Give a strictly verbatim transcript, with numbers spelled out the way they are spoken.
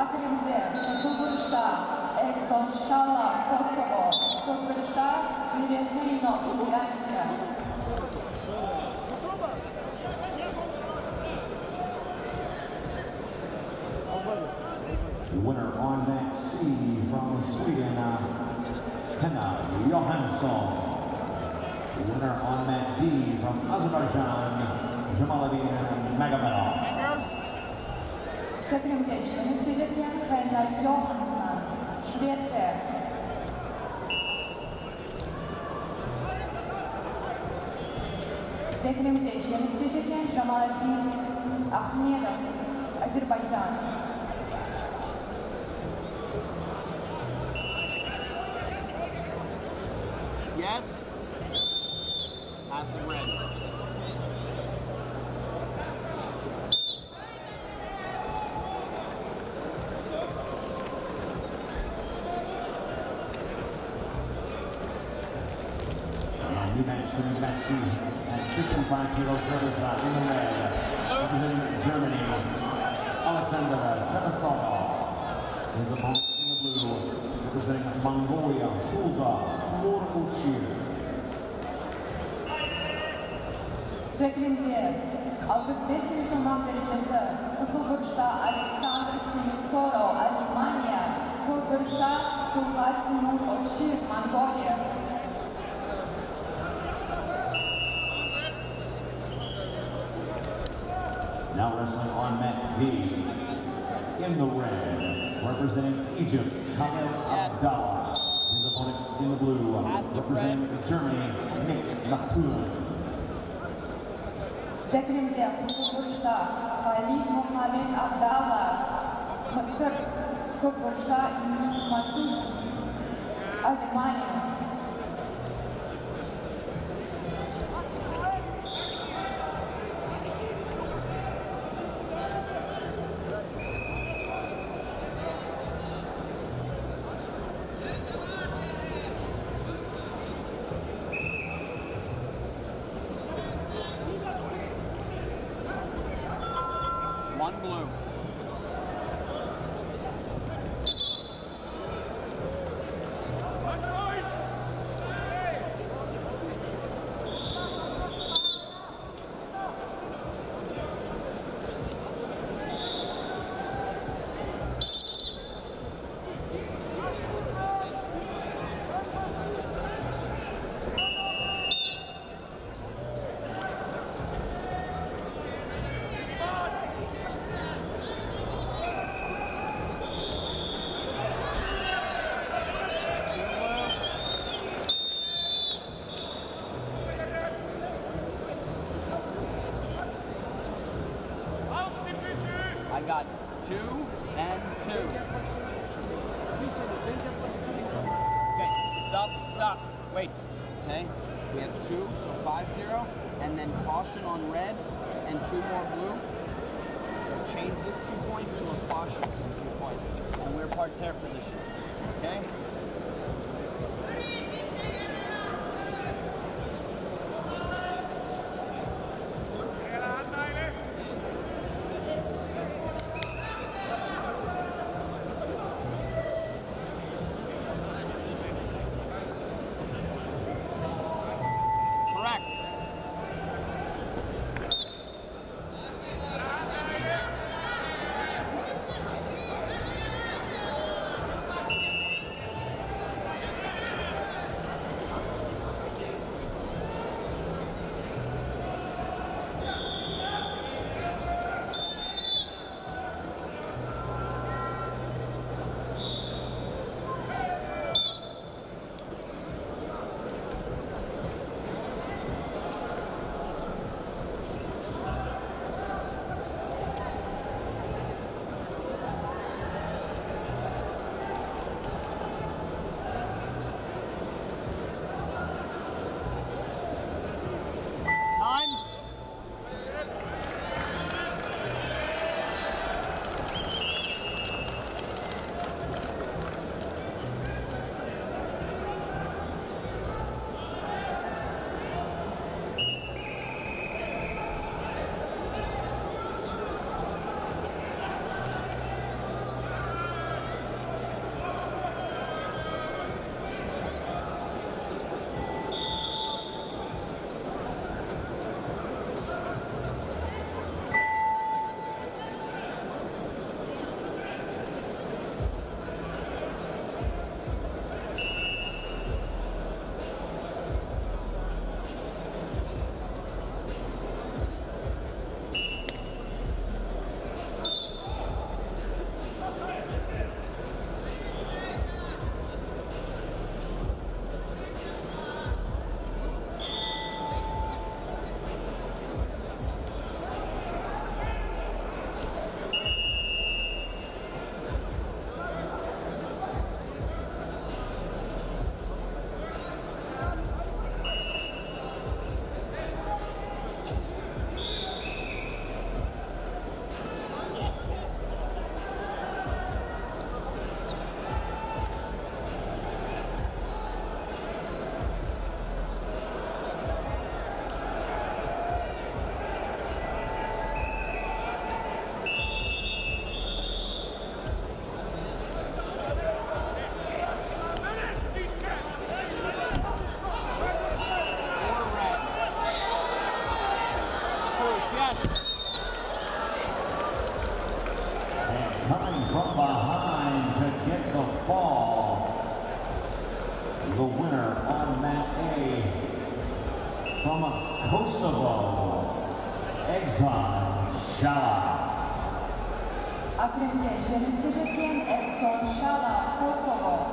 Akademide Kızıl Vuruş'ta Erkson Şalla Kosovo, Kırk Vuruş'ta Juliet Heinov, Finlandiya. The winner on mat C from Sweden, uh, Henna Johansson. The winner on mat D from Azerbaijan, Jamaluddin Magomedov. Sekreter işlemi sürecekten Henna Johansson, Şveçya. Dekreter işlemi sürecekten Jamaluddin Ahmedov, Azerbaycan. Yes. Pass it red. New match coming back C at sixty-five kilos shot in the red. Representing Germany, Alexander Senasov. His opponent in the blue, representing Mongolia, Tulga Turuchi. Sekreter, altmış beş kilogram derecesi, Kızıl Vuruş'ta Alexander Simisorov, Almanya, Kırk Vuruş'ta Tulga Turuchi, Mongolia. Now wrestling on mat D, in the red, representing Egypt, Khaled Yes. Abdallah. His opponent in the blue, representing Germany, Nick Latour. Dekreter, Kızıl Vuruş'ta Khalid Mohamed Abdallah, Mısır, Kırk Vuruş'ta Nick Latour, Almanya. One blue. I got two and two. Okay, stop, stop, wait. Okay, we have two, so five zero, and then caution on red and two more blue. So change this two points to a caution for two points, and we're parterre position. Okay? Correct. yes. And coming from behind to get the fall, the winner on mat A from Kosovo, Egzan Shala. A kręcie ziemski Egzan Shala, Kosovo.